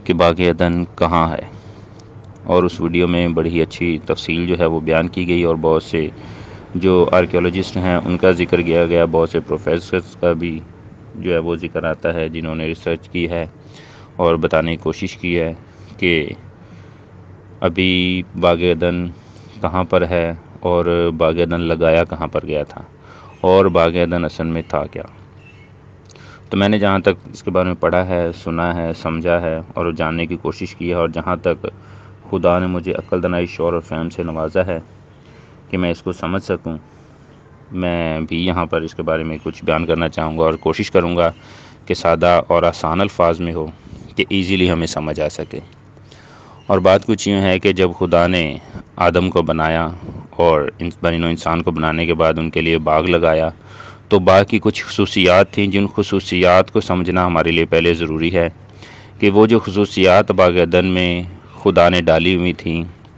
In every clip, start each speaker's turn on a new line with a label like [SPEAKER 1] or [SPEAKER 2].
[SPEAKER 1] کہ باغ عدن کہاں ہے، اور اس ویڈیو میں بڑی ہی اچھی تفصیل جو ہے وہ بیان کی گئی، اور بہت سے جو آرکیولوجسٹ ہیں ان کا ذکر کیا گیا، بہت سے پروفیسرز کا بھی جو ہے وہ ذکر آتا ہے جنہوں نے ریسرچ کی ہے اور بتانے کی کوشش کی ہے کہ ابھی باغ عدن کہاں پر ہے، اور باغ عدن لگایا کہاں پر گیا تھا، اور باغ عدن اصل میں تھا کیا۔ تو میں نے جہاں تک اس کے بارے میں پڑھا ہے، سنا ہے، سمجھا ہے اور جاننے کی کوشش کی ہے، اور جہاں تک خدا نے مجھے عقل، دانائی، شعور اور فہم سے نوازا ہے کہ میں اس کو سمجھ سکوں، میں بھی یہاں پر اس کے بارے میں کچھ بیان کرنا چاہوں گا، اور کوشش کروں گا کہ سادہ اور آسان الفاظ میں ہو کہ ایزیلی ہمیں سمجھ آ سکے۔ اور بات کچھ یوں ہے کہ جب خدا نے آدم کو بنایا اور بنی نوع انسان کو بنانے کے بعد ان کے لیے باغ لگایا، تو باغ کی کچھ خصوصیات تھیں جن خصوصیات کو سمجھنا ہمارے لیے پہلے ضروری ہے، کہ وہ جو خصوصیات باغ عدن میں خدا نے ڈالی ہوئی تھیں،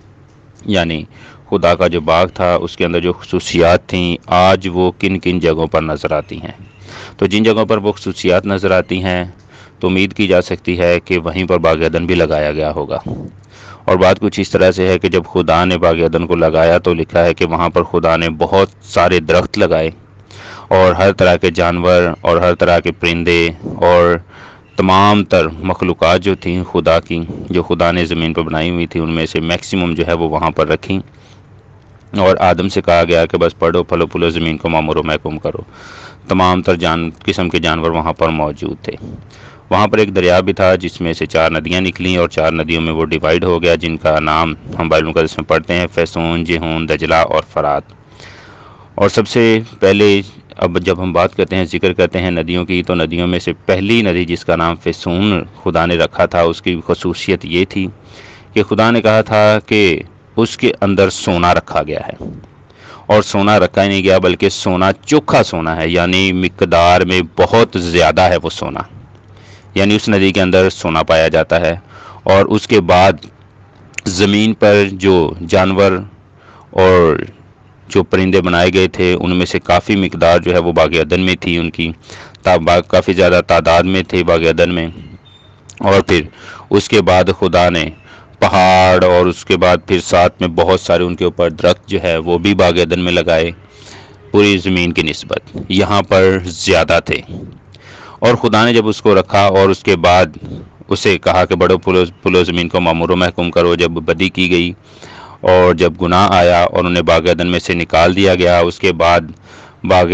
[SPEAKER 1] یعنی خدا کا جو باغ تھا اس کے اندر جو خصوصیات تھیں، آج وہ کن کن جگہوں پر نظر آتی ہیں۔ تو جن جگہوں پر وہ خصوصیات نظر آتی ہیں تو امید کی جا سکتی ہے کہ وہیں پر باغ عدن بھی لگایا گیا ہوگا۔ اور بات کچھ اس طرح سے ہے کہ جب خدا نے باغ عدن کو لگایا تو لکھا ہے کہ وہاں پر خدا نے بہت سارے درخت لگائے، اور ہر طرح کے جانور اور ہر طرح کے پرندے اور تمام تر مخلوقات جو تھیں خدا کی، جو خدا نے زمین پر بنائی ہوئی تھی، ان میں سے میکسیمم جو ہے وہ وہاں پر رکھیں، اور آدم سے کہا گیا کہ بس پڑھو پھلو پھولو زمین کو معمور و محکوم کرو۔ تمام تر قسم کے جانور وہاں پر موجود تھے۔ وہاں پر ایک دریا بھی تھا جس میں سے 4 ندیاں نکلیں، اور 4 ندیوں میں وہ ڈیوائیڈ ہو گیا، جن کا نام ہم بائبل مقدس میں پڑھتے ہیں، فیسون، جہون، دجلہ اور فرات۔ اور سب سے پہلے اب جب ہم بات کرتے ہیں، ذکر کرتے ہیں ندیوں کی، تو ندیوں میں سے پہلی ندی جس کا نام فیسون خدا نے رکھا تھا، اس کی خصوصیت یہ تھی کہ خدا نے کہا تھا کہ اس کے اندر سونا رکھا گیا ہے، اور سونا رکھا ہی نہیں گیا بلکہ سونا چوکھا سونا ہے، یعنی مقدار میں بہت زیادہ ہے وہ سونا، یعنی اس ندی کے اندر سونا پایا جاتا ہے۔ اور اس کے بعد زمین پر جو جانور اور جو پرندے بنائے گئے تھے ان میں سے کافی مقدار جو ہے وہ باغ عدن میں تھی، ان کی کافی زیادہ تعداد میں تھے باغ عدن میں۔ اور پھر اس کے بعد خدا نے پہاڑ، اور اس کے بعد پھر ساتھ میں بہت سارے ان کے اوپر درخت جو ہے وہ بھی باغ عدن میں لگائے، پوری زمین کی نسبت یہاں پر زیادہ تھے۔ اور خدا نے جب اس کو رکھا اور اس کے بعد اسے کہا کہ بڑو پھولو زمین کو معمور و محکوم کرو، جب بدی کی گئی اور جب گناہ آیا اور انہیں باغ عدن میں سے نکال دیا گیا، اس کے بعد باغ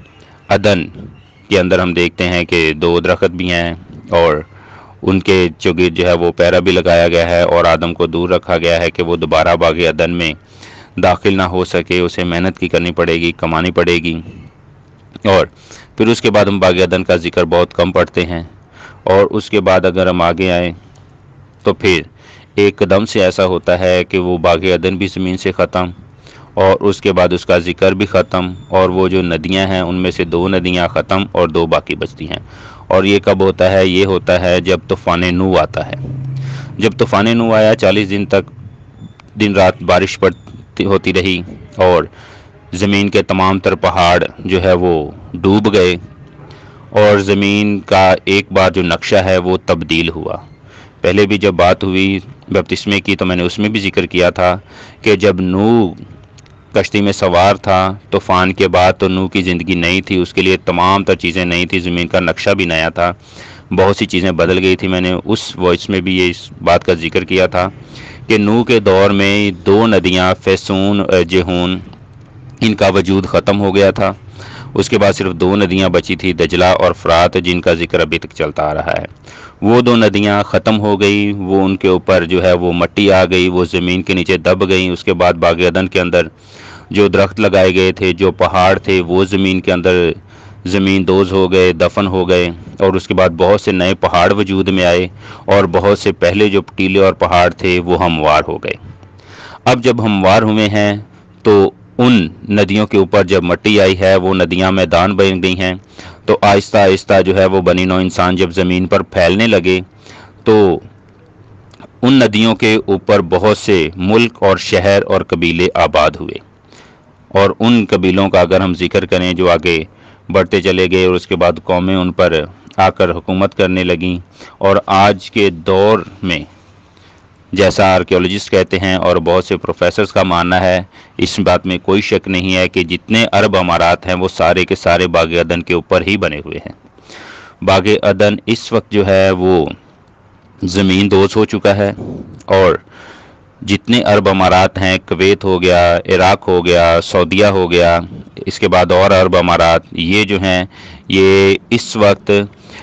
[SPEAKER 1] عدن کے اندر ہم دیکھتے ہیں کہ 2 درخت بھی ہیں، اور ان کے چوگرد جو ہے وہ پیرا بھی لگایا گیا ہے، اور آدم کو دور رکھا گیا ہے کہ وہ دوبارہ باغ عدن میں داخل نہ ہو سکے، اسے محنت کی کرنی پڑے گی، کمانی پڑے گی۔ اور پھر اس کے بعد ہم باغ عدن کا ذکر بہت کم پڑھتے ہیں، اور اس کے بعد اگر ہم آگے آئیں تو پھر ایک قدم سے ایسا ہوتا ہے کہ وہ باغ عدن بھی زمین سے ختم، اور اس کے بعد اس کا ذکر بھی ختم، اور وہ جو ندیاں ہیں ان میں سے 2 ندیاں ختم اور 2 باقی بچتی ہیں۔ اور یہ کب ہوتا ہے؟ یہ ہوتا ہے جب طوفان نوح آتا ہے۔ جب طوفان نوح آیا، 40 دن تک دن رات بارش ہوتی رہی، اور زمین کے تمام تر پہاڑ جو ہے وہ ڈوب گئے، اور زمین کا ایک بار جو نقشہ ہے وہ تبدیل ہوا۔ پہلے بھی جب بات ہوئی بپتسمے کی تو میں نے اس میں بھی ذکر کیا تھا کہ جب نوح کشتی میں سوار تھا طوفان کے بعد، تو نوح کی زندگی نئی تھی، اس کے لیے تمام تر چیزیں نئی تھی، زمین کا نقشہ بھی نیا تھا، بہت سی چیزیں بدل گئی تھی۔ میں نے اس وائس میں بھی اس بات کا ذکر کیا تھا کہ نوح کے دور میں 2 ندیاں فیسون اور جہون، ان کا وجود ختم ہو گیا تھا۔ اس کے بعد صرف 2 ندیاں بچی تھی، دجلہ اور فرات، جن کا ذکر ابھی تک چلتا آ رہا ہے۔ وہ 2 ندیاں ختم ہو گئی، وہ ان کے اوپر جو ہے وہ مٹی آ گئی، وہ زمین کے نیچے دب گئیں۔ اس کے بعد باغ عدن کے اندر جو درخت لگائے گئے تھے، جو پہاڑ تھے، وہ زمین کے اندر زمین دوز ہو گئے، دفن ہو گئے، اور اس کے بعد بہت سے نئے پہاڑ وجود میں آئے، اور بہت سے پہلے جو ٹیلے اور پہاڑ تھے وہ ہموار ہو گئے۔ اب جب ہموار ہوئے ہیں تو ان ندیوں کے اوپر جب مٹی آئی ہے، وہ ندیاں میدان بن گئی ہیں، تو آہستہ آہستہ جو ہے وہ بنی نوع انسان جب زمین پر پھیلنے لگے تو ان ندیوں کے اوپر بہت سے ملک اور شہر اور قبیلے آباد ہوئے۔ اور ان قبیلوں کا اگر ہم ذکر کریں جو آگے بڑھتے چلے گئے، اور اس کے بعد قومیں ان پر آکر حکومت کرنے لگیں، اور آج کے دور میں جیسا آرکیولوجسٹ کہتے ہیں اور بہت سے پروفیسرز کا ماننا ہے، اس بات میں کوئی شک نہیں ہے کہ جتنے عرب امارات ہیں وہ سارے کے سارے باغ عدن کے اوپر ہی بنے ہوئے ہیں۔ باغ عدن اس وقت جو ہے وہ زمین دوز ہو چکا ہے، اور جتنے عرب امارات ہیں، کویت ہو گیا، عراق ہو گیا، سعودیہ ہو گیا، اس کے بعد اور عرب امارات، یہ جو ہیں یہ اس وقت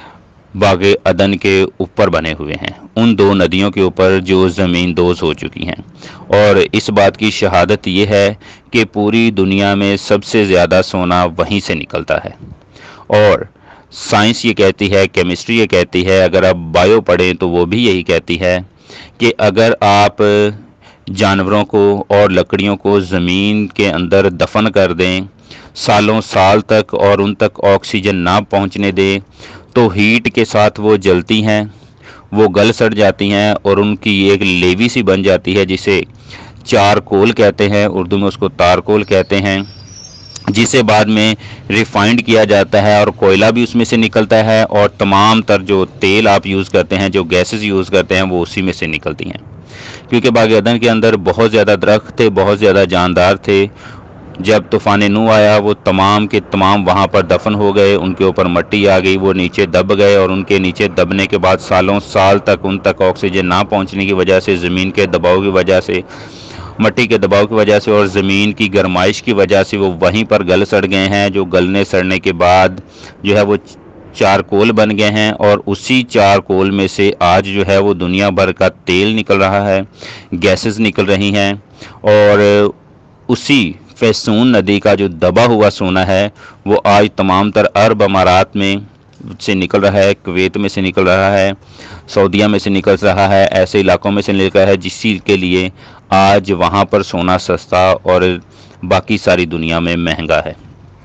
[SPEAKER 1] باغ عدن کے اوپر بنے ہوئے ہیں، ان دو ندیوں کے اوپر جو زمین دوز ہو چکی ہیں۔ اور اس بات کی شہادت یہ ہے کہ پوری دنیا میں سب سے زیادہ سونا وہیں سے نکلتا ہے، اور سائنس یہ کہتی ہے، کیمسٹری یہ کہتی ہے، اگر آپ بایو پڑھیں تو وہ بھی یہی کہتی ہے کہ اگر آپ جانوروں کو اور لکڑیوں کو زمین کے اندر دفن کر دیں سالوں سال تک، اور ان تک آکسیجن نہ پہنچنے دیں، تو ہیٹ کے ساتھ وہ جلتی ہیں، وہ گل سڑ جاتی ہیں، اور ان کی ایک لیوی سی بن جاتی ہے جسے چارکول کہتے ہیں، اردو میں اس کو تارکول کہتے ہیں، جسے بعد میں ریفائنڈ کیا جاتا ہے اور کوئلہ بھی اس میں سے نکلتا ہے، اور تمام تر جو تیل آپ یوز کرتے ہیں، جو گیسز یوز کرتے ہیں، وہ اسی میں سے نکلتی ہیں۔ کیونکہ باغ عدن کے اندر بہت زیادہ درخت تھے، بہت زیادہ جاندار تھے، جب طوفان نوح آیا وہ تمام کے تمام وہاں پر دفن ہو گئے، ان کے اوپر مٹی آ گئی، وہ نیچے دب گئے، اور ان کے نیچے دبنے کے بعد سالوں سال تک ان تک آکسیجن نہ پہنچنے کی وجہ سے، زمین کے دباؤ کی وجہ سے، مٹی کے دباؤ کی وجہ سے اور زمین کی گرمائش کی وجہ سے وہ وہیں پر گل سڑ گئے ہیں، جو گلنے سڑنے کے بعد جو ہے وہ چارکول بن گئے ہیں، اور اسی چارکول میں سے آج جو ہے وہ دنیا بھر کا تیل نکل رہا ہے، گیسز نکل رہی ہیں، اور اسی فیسون ندی کا جو دبا ہوا سونا ہے وہ آج تمام تر عرب امارات میں سے نکل رہا ہے، کویت میں سے نکل رہا ہے، سعودیہ میں سے نکل رہا ہے، ایسے علاقوں میں سے نکل رہا ہے جس چیز کے لیے آج وہاں پر سونا سستا اور باقی ساری دنیا میں مہنگا ہے۔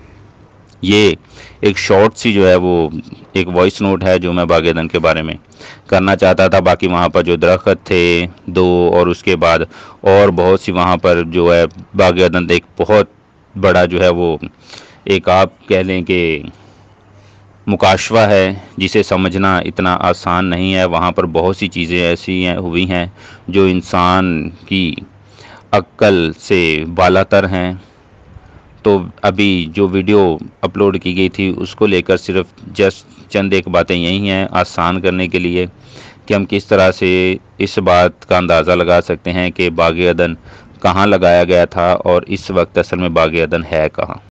[SPEAKER 1] یہ ایک شارٹ سی جو ہے وہ ایک وائس نوٹ ہے جو میں باغ عدن کے بارے میں کرنا چاہتا تھا۔ باقی وہاں پر جو درخت تھے دو، اور اس کے بعد اور بہت سی وہاں پر جو ہے باغ عدن ایک بہت بڑا جو ہے وہ ایک آپ کہہ لیں کہ مکاشفہ ہے جسے سمجھنا اتنا آسان نہیں ہے۔ وہاں پر بہت سی چیزیں ایسی ہوئی ہیں جو انسان کی عقل سے بالاتر ہیں۔ تو ابھی جو ویڈیو اپلوڈ کی گئی تھی اس کو لے کر صرف چند ایک باتیں یہی ہیں آسان کرنے کے لیے کہ ہم کس طرح سے اس بات کا اندازہ لگا سکتے ہیں کہ باغ عدن کہاں لگایا گیا تھا اور اس وقت اصل میں باغ عدن ہے کہاں۔